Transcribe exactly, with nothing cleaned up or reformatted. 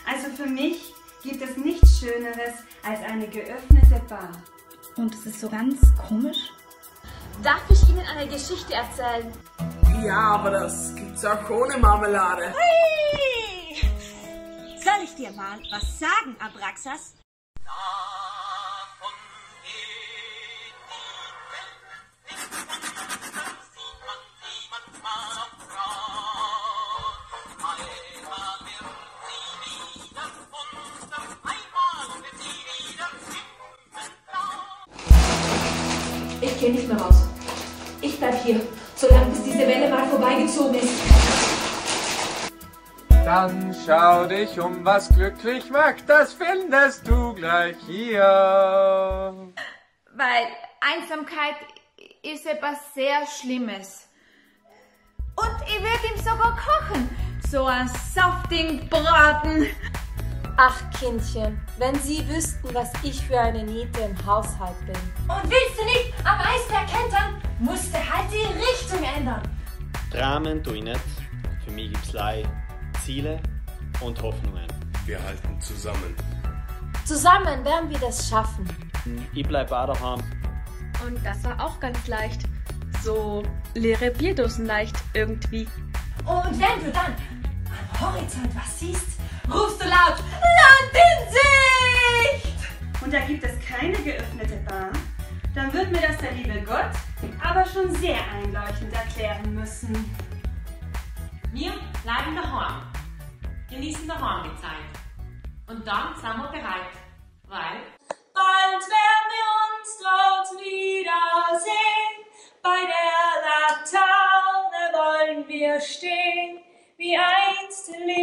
Also für mich gibt es nichts Schöneres als eine geöffnete Bar. Und es ist so ganz komisch. Darf ich Ihnen eine Geschichte erzählen? Ja, aber das gibt's auch ohne Marmelade. Hey! Soll ich dir mal was sagen, Abraxas? Ich gehe nicht mehr raus. Ich bleib hier, solange bis diese Welle mal vorbeigezogen ist. Dann schau dich um, was glücklich macht, das findest du gleich hier. Weil Einsamkeit ist etwas sehr Schlimmes. Und ich werde ihm sogar kochen. So ein saftigen Braten. Ach Kindchen, wenn Sie wüssten, was ich für eine Niete im Haushalt bin. Und willst du nicht am Eisberg kentern, musst du halt die Richtung ändern. Dramen tue ich nicht. Für mich gibt es Lei Ziele und Hoffnungen. Wir halten zusammen. Zusammen werden wir das schaffen. Ich bleibe auch daheim. Und das war auch ganz leicht. So leere Bierdosen leicht irgendwie. Und wenn du dann am Horizont was siehst, rufst du laut Land in Sicht! Und da gibt es keine geöffnete Bar, dann wird mir das der liebe Gott aber schon sehr einleuchtend erklären müssen. Wir bleiben daheim, genießen daheim die Zeit. Und dann sind wir bereit, weil bald werden wir uns dort wiedersehen. Bei der Laterne wollen wir stehen, wie einst